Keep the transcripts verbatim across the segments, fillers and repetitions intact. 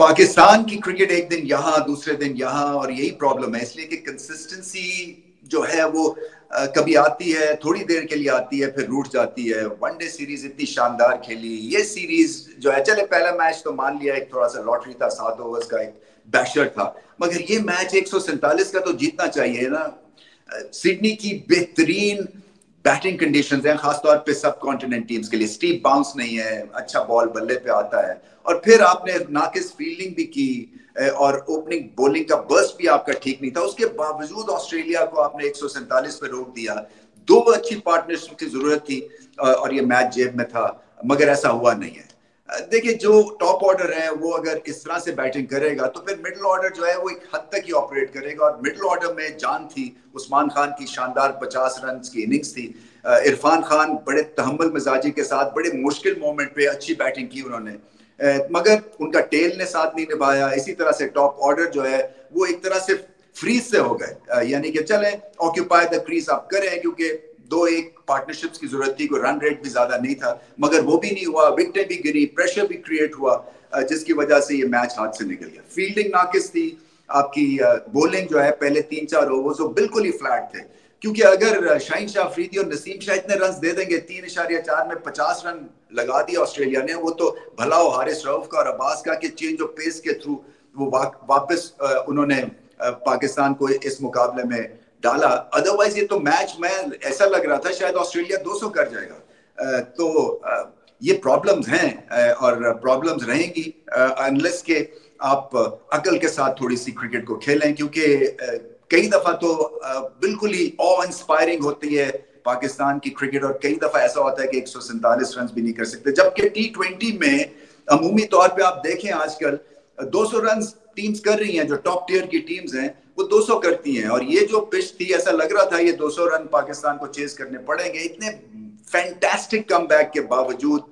पाकिस्तान की क्रिकेट एक दिन यहाँ दूसरे दिन यहाँ, और यही प्रॉब्लम है, इसलिए कि कंसिस्टेंसी जो है वो आ, कभी आती है, थोड़ी देर के लिए आती है, फिर रूठ जाती है। वनडे सीरीज इतनी शानदार खेली, ये सीरीज जो है, चले पहला मैच तो मान लिया एक थोड़ा सा लॉटरी था, सात ओवर्स का एक बैशर था, मगर ये मैच एक सौ सैंतालीस का तो जीतना चाहिए ना। सिडनी की बेहतरीन बैटिंग कंडीशंस हैं, खासतौर पे सब कॉन्टिनेंट टीम्स के लिए। स्टीप बाउंस नहीं है, अच्छा बॉल बल्ले पे आता है, और फिर आपने नाकिस फील्डिंग भी की, और ओपनिंग बॉलिंग का बर्स्ट भी आपका ठीक नहीं था। उसके बावजूद ऑस्ट्रेलिया को आपने एक सौ सैंतालीस पे रोक दिया। दो अच्छी पार्टनरशिप की जरूरत थी और ये मैच जेब में था, मगर ऐसा हुआ नहीं है। देखिए, जो टॉप ऑर्डर है वो अगर इस तरह से बैटिंग करेगा तो फिर मिडिल ऑर्डर जो है वो एक हद तक ही ऑपरेट करेगा, और मिडिल ऑर्डर में जान थी। उस्मान खान की शानदार पचास रन की इनिंग्स थी, इरफान खान बड़े तहम्मुल मिजाजी के साथ बड़े मुश्किल मोमेंट पे अच्छी बैटिंग की उन्होंने, मगर उनका टेल ने साथ नहीं निभाया। इसी तरह से टॉप ऑर्डर जो है वो एक तरह से फ्रीज से हो गए, यानी कि चले ऑक्यूपाई द क्रीज आप करें, क्योंकि दो एक पार्टनरशिप्स की जरूरत थी, कोई रन रेट भी ज्यादा नहीं था, मगर वो भी नहीं हुआ। विकेटें भी गिरी, प्रेशर भी क्रिएट हुआ, जिसकी वजह से ये मैच हाथ से निकल गया। फील्डिंग नाकिस थी आपकी, बॉलिंग जो है पहले तीन चार ओवर्स वो बिल्कुल ही फ्लैट थे, क्योंकि अगर शाहीन शाह अफरीदी और नसीम शाह इतने रन दे देंगे, तीन इशारिया चार में पचास रन लगा दिया ऑस्ट्रेलिया ने, वो तो भला हो हारिस रऊफ का और अब्बास का कि चेंज ऑफ पेस के थ्रू वो वा, वापस उन्होंने पाकिस्तान को इस मुकाबले में डाला। अदरवाइज ये तो मैच में ऐसा लग रहा था शायद ऑस्ट्रेलिया दो सौ कर जाएगा। तो ये प्रॉब्लम्स हैं और प्रॉब्लम्स रहेंगी अनलेस के आप अकल के साथ थोड़ी सी क्रिकेट को खेलें, क्योंकि कई दफा तो बिल्कुल ही ऑ इंस्पायरिंग होती है पाकिस्तान की क्रिकेट, और कई दफा ऐसा होता है कि एक सौ सैंतालीस रन भी नहीं कर सकते, जबकि टी ट्वेंटी में अमूमी तौर पे आप देखें आजकल दो सौ रन टीम्स कर रही हैं, जो टॉप टियर की टीम्स हैं वो दो सौ करती हैं, और ये जो पिच थी ऐसा लग रहा था ये दो सौ रन पाकिस्तान को चेस करने पड़ेंगे। इतने फैंटास्टिक कमबैक के बावजूद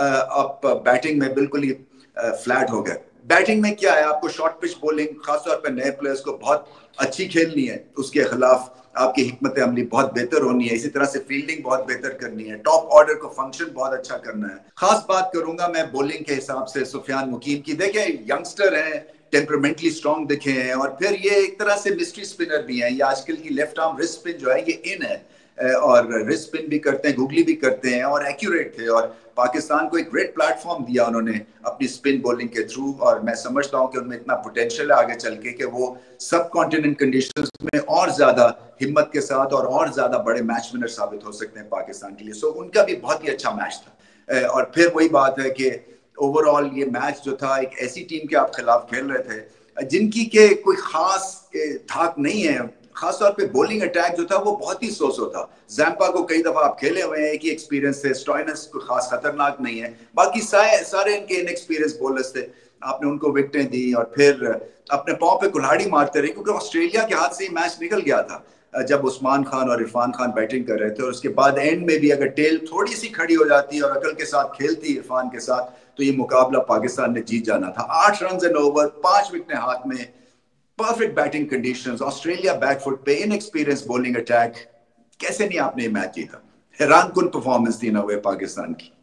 आप बैटिंग में बिल्कुल ही फ्लैट हो गए। बैटिंग में क्या है, आपको शॉर्ट पिच बॉलिंग खासतौर पर नए प्लेयर्स को बहुत अच्छी खेलनी है, उसके खिलाफ आपकी हिकमत अमली बहुत बेहतर होनी है, इसी तरह से फील्डिंग बहुत बेहतर करनी है, टॉप ऑर्डर को फंक्शन बहुत अच्छा करना है। खास बात करूंगा मैं बॉलिंग के हिसाब से सुफियान मुकीम की। देखें, यंगस्टर हैं, टेम्परामेंटली स्ट्रॉन्ग दिखे हैं, और फिर ये एक तरह से मिस्ट्री स्पिनर भी हैं। ये आजकल की लेफ्ट आर्म रिस्ट स्पिन जो है ये इन है, और रिस्ट स्पिन भी करते हैं, गूगली भी करते हैं, और एक्यूरेट थे, और पाकिस्तान को एक ग्रेट प्लेटफॉर्म दिया उन्होंने अपनी स्पिन बॉलिंग के थ्रू। और मैं समझता हूं कि उनमें इतना पोटेंशियल है आगे चल के कि वो सब कॉन्टिनेंट कंडीशंस में और ज्यादा हिम्मत के साथ और और ज्यादा बड़े मैच विनर साबित हो सकते हैं पाकिस्तान के लिए। सो उनका भी बहुत ही अच्छा मैच था। और फिर वही बात है कि ओवरऑल ये मैच जो था, एक ऐसी टीम के आप खिलाफ खेल रहे थे जिनकी के कोई खास धाक नहीं है, खासतौर पे बॉलिंग अटैक जो था वो बहुत ही सोसो था। जैम्पा को कई दफा आप खेले हुए हैं, एक ही एक्सपीरियंस से, स्टॉइनस को खास खतरनाक नहीं है, बाकी सारे सारे इनके इनएक्सपीरियंस बॉलर्स थे। आपने उनको विकेटें दी और फिर अपने पाँव पे कुल्हाड़ी मारते रहे, क्योंकि ऑस्ट्रेलिया के हाथ से ही मैच निकल गया था जब उस्मान खान और इरफान खान बैटिंग कर रहे थे। और उसके बाद एंड में भी अगर टेल थोड़ी सी खड़ी हो जाती और अकल के साथ खेलती इरफान के साथ, तो ये मुकाबला पाकिस्तान ने जीत जाना था। आठ रन एंड ओवर, पांच विकेटें हाथ में, perfect batting conditions, Australia backfoot पे, इनएक्सपीरियंस बॉलिंग अटैक, कैसे नहीं आपने ये मैच जीता। हैरान कुन परफॉर्मेंस थी ना वे पाकिस्तान की।